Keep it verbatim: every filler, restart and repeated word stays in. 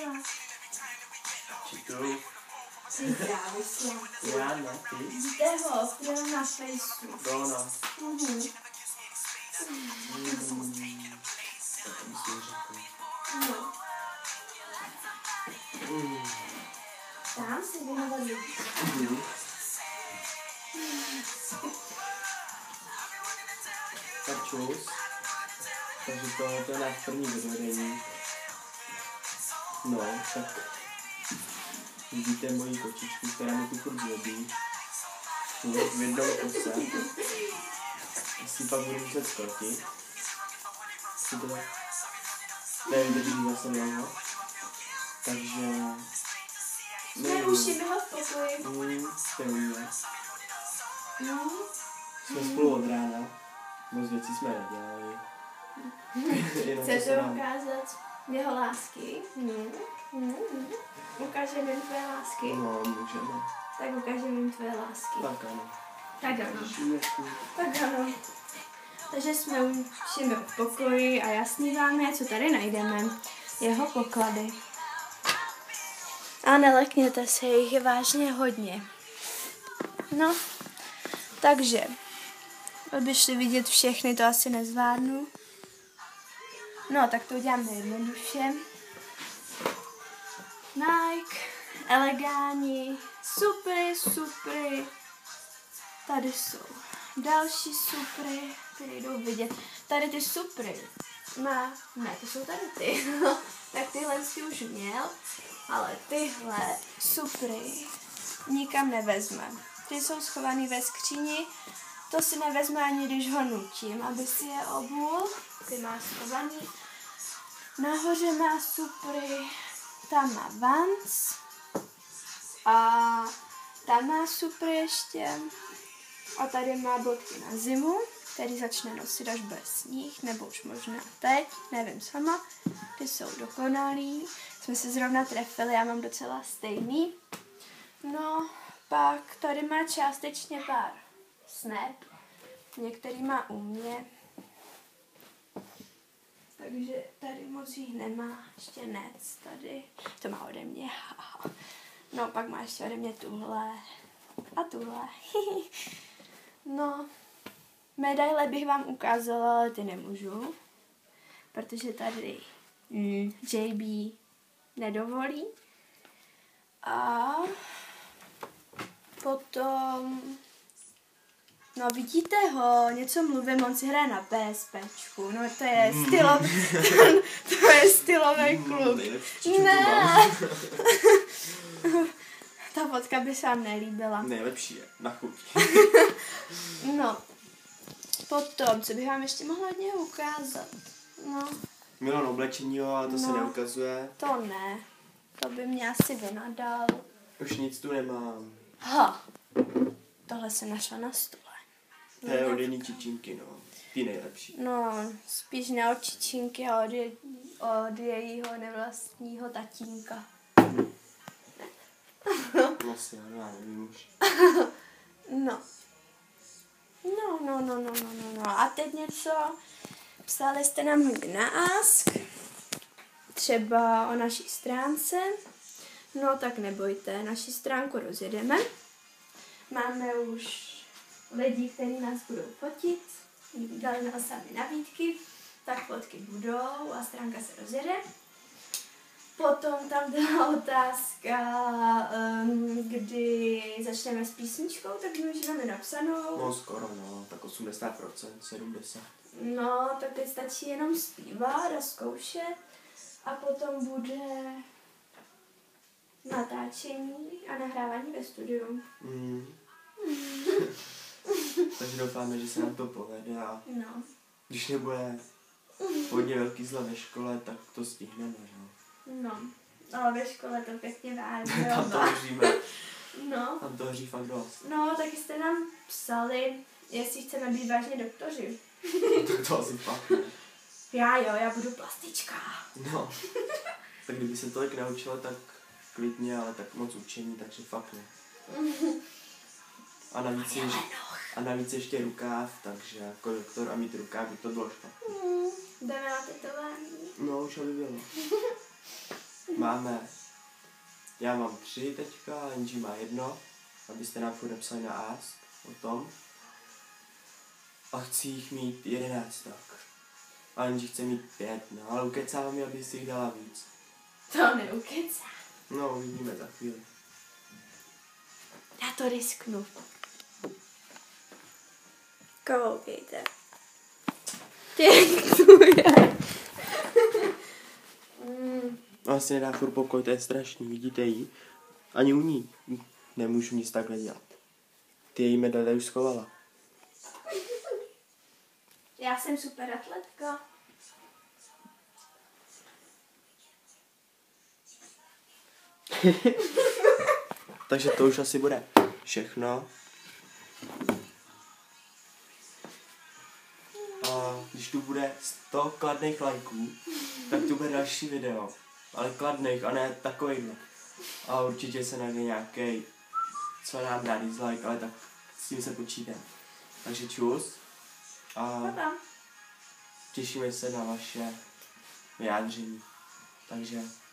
dělá? Čituju. Jsi závislá. Já ne, ty? Vidíte ho, byl na Facebooku. No, no. Mhm. Mm. To musím řekl. No. Mm. Tam si věnoval lidi. Mhm. Tak čus. Takže tohle je náš první vyvedení. No, tak vidíte moji kočičku, která mi tu furt zlobí. V jednom kuse. Asi pak budu muset skotit. Si to tak nevydrží zase dlouho. Takže... Nerušíme ho v pokoji. Mm, to je mě. No. Jsme spolu od rána. Moc věcí jsme nedělali. Chcete ukázat jeho lásky? Hmm. Hmm. Hmm. Ukážeme jim tvoje lásky? No, můžeme. Tak ukážeme jim tvoje lásky. Tak ano. Tak ano. Šímečku. Tak ano. Takže jsme už v pokoji a jasný vám je, co tady najdeme. Jeho poklady. A nelekněte se, jich je vážně hodně. No, takže, abyste vidět všechny, to asi nezvládnu. No, tak to uděláme jednoduše. Nike, Elegáni, supry, supry. Tady jsou další supry, které jdou vidět. Tady ty supry. Má, ne, to jsou tady ty. Tak tyhle si už měl, ale tyhle supry nikam nevezme. Ty jsou schovaný ve skříni, to si nevezme ani když ho nutím, aby si je obul. Ty má schovaný. Nahoře má supry, tam má Vans a tam má supry ještě. A tady má bodky na zimu, který začne nosit, až bude sníh, nebo už možná teď, nevím sama. Ty jsou dokonalý, jsme se zrovna trefili, já mám docela stejný. No, pak tady má částečně pár snap, některý má u mě. Takže tady moc jich nemá, ještě nec tady, to má ode mě, no pak má ještě ode mě tuhle a tuhle, no, medaile bych vám ukázala, ale ty nemůžu, protože tady mm, J B nedovolí a potom... No vidíte ho, něco mluvím, on si hraje na PSPčku, no to je stylový, to je stylový klub. Ne. Ta fotka by se vám nelíbila. Nejlepší je, na chuť. No, potom, co bych vám ještě mohla od něho ukázat? No. Milan oblečení, jo, ale to No. se neukazuje. To ne, to by mě asi vynadal. Už nic tu nemám. Ha, tohle jsem našla na stole. To je od jedný čičinky, no. Ty nejlepší. No, spíš ne od čičinky a od, je, od jejího nevlastního tatínka. No si, ano, já nevím už. No. No, no, no, no, no, no, no. A teď něco. Psali jste nám hodně na Ask. Třeba o naší stránce. No, tak nebojte, naši stránku rozjedeme. Máme už lidi, kteří nás budou fotit. Dali nás sami nabídky. Tak fotky budou a stránka se rozjede. Potom tam byla otázka, um, kdy začneme s písničkou, tak my už máme napsanou. No skoro, no, tak osmdesát procent, sedmdesát procent. No, tak teď stačí jenom zpívat a zkoušet. A potom bude natáčení a nahrávání ve studiu. Mm. Takže doufáme, že se nám to povede a No. když nebude hodně velký zla ve škole, tak to stihneme, no. No, ale ve škole to pěkně váží. Tam to hoříme. No. Tam to hoří fakt dost. No, taky jste nám psali, jestli chceme být vážně doktoři. Tak to asi fakt ne. Já jo, já budu plastička. No. Tak kdyby se tolik naučila, tak klidně, ale tak moc učení, takže fakt ne. A navíc, je, a navíc ještě rukáv, takže jako doktor a mít rukáv, by to bylo špatně. Mm, jdeme na tetování. No, už aby bylo. máme, já mám tři teďka, Angie má jedno, abyste nám furt napsali na Ask o tom. A chci jich mít jedenáct tak. A Angie chce mít pět, no ale ukecávám mi, aby si jich dala víc. To neukecá. No, uvidíme za chvíli. Já to risknu. Koukejte. Děkuji. mm. Ona si nedá furt pokoj, to je strašný, vidíte jí? Ani u ní nemůžu nic takhle dělat. Ty její medaile už schovala. Já jsem super atletka. Takže to už asi bude všechno. A když tu bude sto kladných lajků, tak tu bude další video. Ale kladných a ne takovýhle. A určitě se najde nějaký, co nám dá dislike, ale tak s tím se počítám. Takže čus. A těšíme se na vaše vyjádření. Takže